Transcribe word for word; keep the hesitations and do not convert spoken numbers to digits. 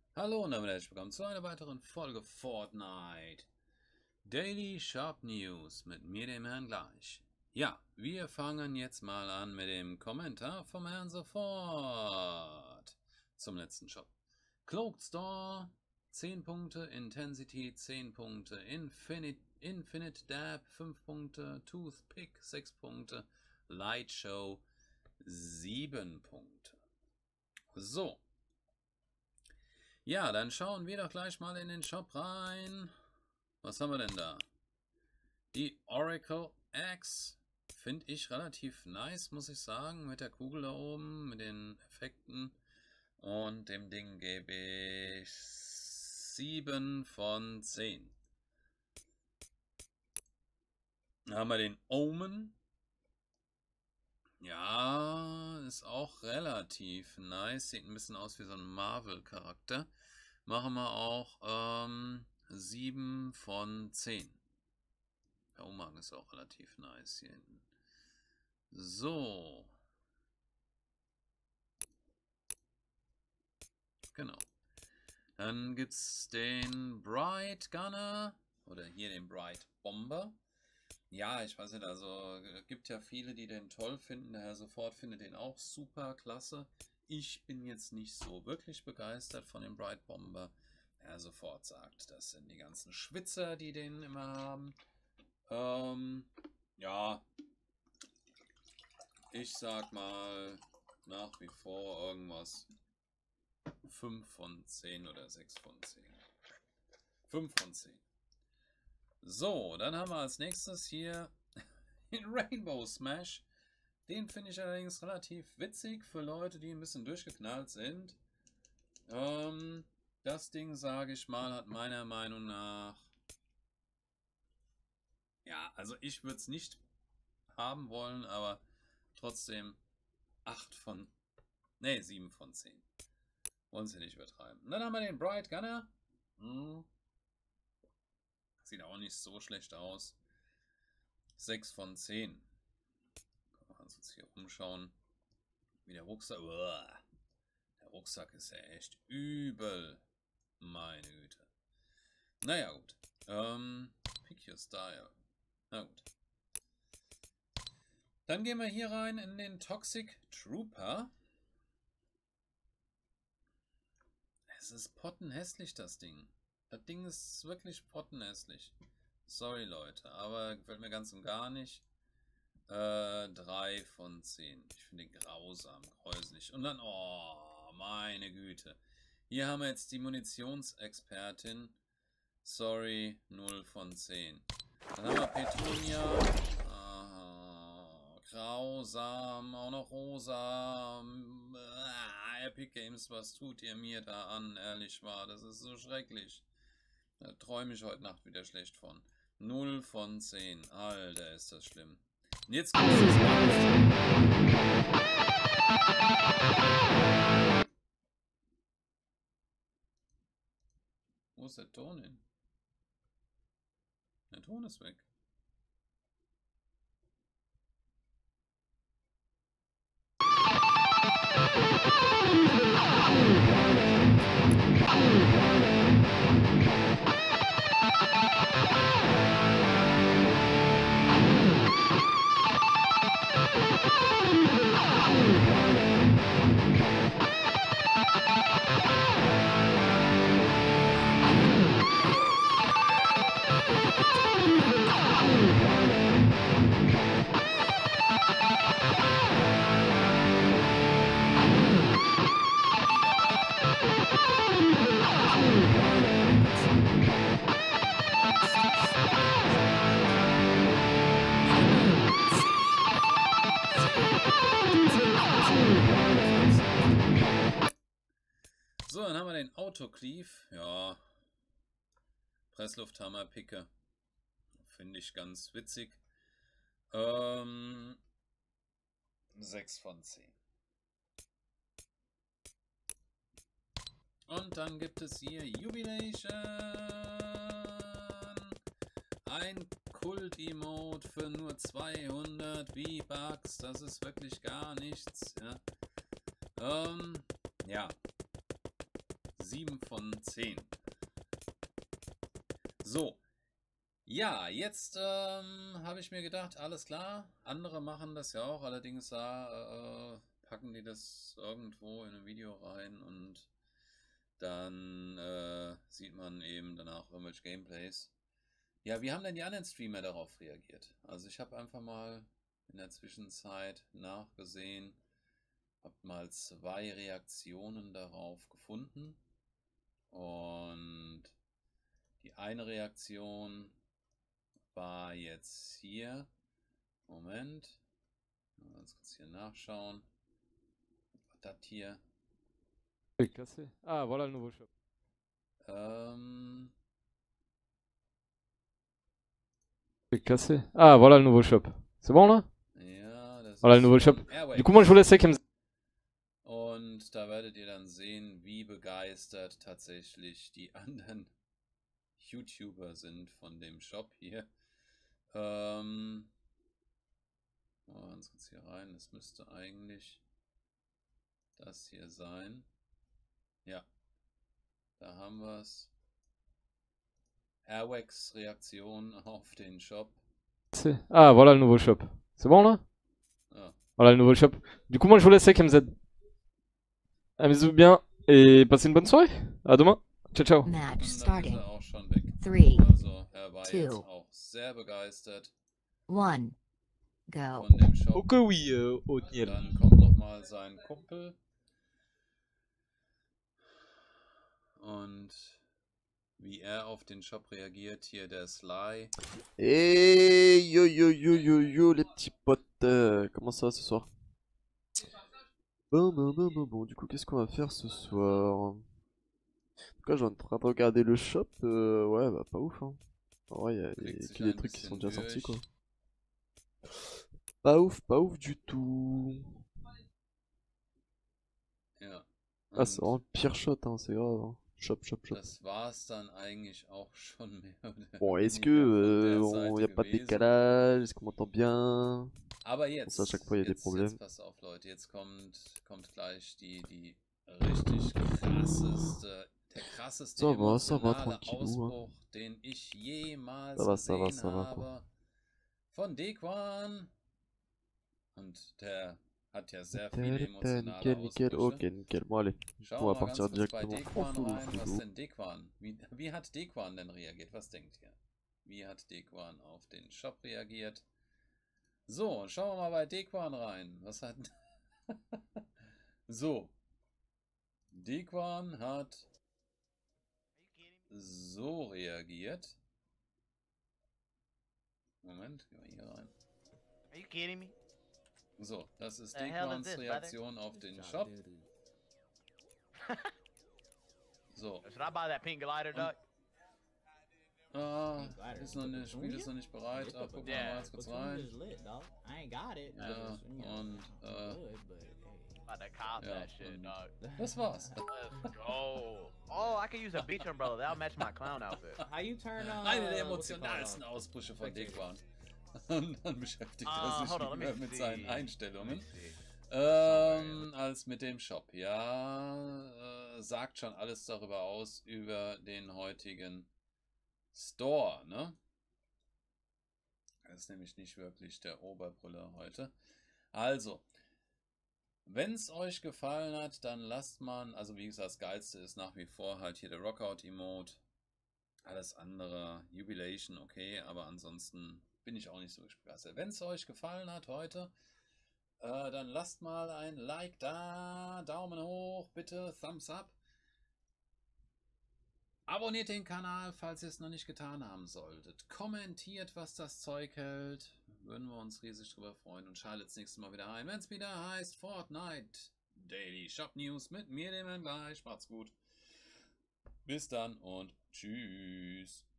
Hallo und damit herzlich willkommen zu einer weiteren Folge Fortnite Daily Shop News mit mir, dem Herrn Gleich. Ja, wir fangen jetzt mal an mit dem Kommentar vom Herrn Sofort zum letzten Shop. Cloaked Store zehn Punkte, Intensity zehn Punkte, Infinite, Infinite Dab fünf Punkte, Toothpick sechs Punkte, Light Show sieben Punkte. So. Ja, dann schauen wir doch gleich mal in den Shop rein. Was haben wir denn da? Die Oracle Axe finde ich relativ nice, muss ich sagen. Mit der Kugel da oben, mit den Effekten. Und dem Ding gebe ich sieben von zehn. Dann haben wir den Omen. Ja, ist auch relativ nice. Sieht ein bisschen aus wie so ein Marvel-Charakter. Machen wir auch ähm, sieben von zehn. Der Umhang ist auch relativ nice hier hinten. So. Genau. Dann gibt es den Bright Gunner. Oder hier den Bright Bomber. Ja, ich weiß nicht, also es gibt ja viele, die den toll finden. Der Herr Sofort findet den auch super klasse. Ich bin jetzt nicht so wirklich begeistert von dem Bright Bomber. Der Herr Sofort sagt, das sind die ganzen Schwitzer, die den immer haben. Ähm, ja, ich sag mal nach wie vor irgendwas fünf von zehn oder sechs von zehn. fünf von zehn. So, dann haben wir als nächstes hier den Rainbow Smash. Den finde ich allerdings relativ witzig für Leute, die ein bisschen durchgeknallt sind. Ähm, das Ding, sage ich mal, hat meiner Meinung nach... Ja, also ich würde es nicht haben wollen, aber trotzdem acht von... Ne, sieben von zehn. Wollen sie nicht übertreiben. Und dann haben wir den Bright Gunner. Hm. Sieht auch nicht so schlecht aus. sechs von zehn. Können wir uns hier umschauen. Wie der Rucksack. Uah. Der Rucksack ist ja echt übel. Meine Güte. Naja, gut. Ähm, pick your style. Na gut. Dann gehen wir hier rein in den Toxic Trooper. Es ist pottenhässlich, das Ding. Das Ding ist wirklich pottenhässlich. Sorry, Leute, aber gefällt mir ganz und gar nicht. Äh, drei von zehn. Ich finde ihn grausam, gräuslich. Und dann, oh, meine Güte. Hier haben wir jetzt die Munitionsexpertin. Sorry, null von zehn. Dann haben wir Petunia. Ah, grausam, auch noch rosa. Ah, Epic Games, was tut ihr mir da an? Ehrlich wahr, das ist so schrecklich. Da träume ich heute Nacht wieder schlecht von. null von zehn. Alter, ist das schlimm. Und jetzt gibt es das. Wo ist der Ton hin? Der Ton ist weg. So, dann haben wir den Autocleave. Ja, Presslufthammer-Picke. Finde ich ganz witzig. Ähm, sechs von zehn. Und dann gibt es hier Jubilation. Ein Kult-Emote für nur zweihundert V-Bucks. Das ist wirklich gar nichts. Ja. Ähm, ja. sieben von zehn. So. Ja, jetzt ähm, habe ich mir gedacht, alles klar, andere machen das ja auch, allerdings da äh, packen die das irgendwo in ein Video rein und dann äh, sieht man eben danach irgendwelche Gameplays. Ja, wie haben denn die anderen Streamer darauf reagiert? Also ich habe einfach mal in der Zwischenzeit nachgesehen, habe mal zwei Reaktionen darauf gefunden und die eine Reaktion war jetzt hier. Moment. Ganz kurz hier nachschauen. Was das hier? Cassé. Ah, voilà le nouveau shop. Ähm. Cassé. Ah, voilà le nouveau shop. C'est bon là? Ja, das Voilà le ist nouveau shop. von Airwax. Du coup, moi je vous laisse avec Und da werdet ihr dann sehen, wie begeistert tatsächlich die anderen YouTuber sind von dem Shop hier. Ähm. Mal ganz kurz hier rein. Das müsste eigentlich das hier sein. Ja. Da haben wir es. Airwax Reaktion auf den Shop. Ah, voilà le nouveau shop. C'est bon là? Ah. Voilà le nouveau shop. Du coup, moi je vous laisse avec M Z. Amusez-vous bien et passez une bonne soirée. À demain. Ciao, ciao. Und Match dann ist starting. er auch schon weg. Three, Also er war two, jetzt auch sehr begeistert one, go. von dem Shop. Ok oui, euh, Othniel. Dann kommt nochmal sein Kumpel. Und wie er auf den Shop reagiert, hier der Sly. Et yo yo yo yo yo les petits potes, euh, comment ça va ce soir? Bon bon bon bon bon, du coup qu'est-ce qu'on va faire ce soir? En tout cas, je suis en train de regarder le shop, euh, ouais bah pas ouf hein. En vrai, il y a, Klickt y a sich que des ein trucs qui sont bisschen déjà sortis quoi. durch. Pas ouf, pas ouf du tout. Ja. Ah c'est vraiment Und le pire shot hein, c'est grave hein. Shop, shop, shop. das war's dann eigentlich auch schon mehr oder Bon, est-ce que weniger von euh, der on, y a Seite pas de gewesen. décalage? Est-ce qu'on m'entend bien? Aber Bon, jetzt, ça, à chaque fois, il y a des jetzt, problèmes. jetzt pass auf Leute, jetzt kommt, kommt gleich die, die richtig krasseste, der krasseste Ça va, ça va, emotionale tranquillou, hein. Ausbruch, den ich jemals Ça va, ça va, gesehen ça va, quoi. habe, von Dequan. Und der hat ja sehr viele Nickel, emotionale nickel, nickel, Ausbrüche. ok, nickel. Bon, allez, Schauen on wir va mal ganz partir kurz bei directement. Dequan Foulou, rein. Was foulou. denn Dequan? Wie, wie hat Dequan denn reagiert? Was denkt ihr? Wie hat Dequan auf den Shop reagiert? So, schauen wir mal bei Dequan rein. Was hat... so. Dequan hat so reagiert. Moment, gehen wir hier rein. Are you kidding me? So, das ist The hell is Dequans this, brother? Reaktion auf den Shop. So. Should I buy that pink glider duck? Ah, ist noch nicht, Spiel ist noch nicht bereit. Ah, gucken wir mal ganz kurz rein. Ja, und äh, About to cop Ja, that shit, und dog. das war's. Let's go. Oh, I could use a beach umbrella. That'll match my clown outfit. How you turn on? Eine der uh, what's it called emotionalsten on? Ausbrüche von Dequan. Und dann beschäftigt er Uh, sich hold on, let me lieber mit see. seinen Let me Einstellungen see. ähm, als mit dem Shop. Ja, äh, sagt schon alles darüber aus, über den heutigen Store, ne? Das ist nämlich nicht wirklich der Oberbrüller heute. Also, wenn es euch gefallen hat, dann lasst man, also wie gesagt, das Geilste ist nach wie vor halt hier der Rockout-Emote. Alles andere, Jubilation, okay, aber ansonsten bin ich auch nicht so begeistert. Wenn es euch gefallen hat heute, äh, dann lasst mal ein Like da, Daumen hoch, bitte, Thumbs up. Abonniert den Kanal, falls ihr es noch nicht getan haben solltet. Kommentiert, was das Zeug hält. Würden wir uns riesig drüber freuen. Und schaltet das nächste Mal wieder ein, wenn es wieder heißt Fortnite Daily Shop News mit mir, dem gleich. Macht's gut. Bis dann und tschüss.